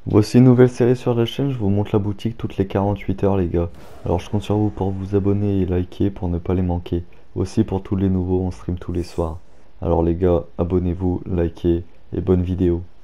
Voici une nouvelle série sur la chaîne, je vous montre la boutique toutes les 48 heures les gars. Alors je compte sur vous pour vous abonner et liker pour ne pas les manquer. Aussi pour tous les nouveaux, on stream tous les soirs. Alors les gars, abonnez-vous, likez et bonne vidéo.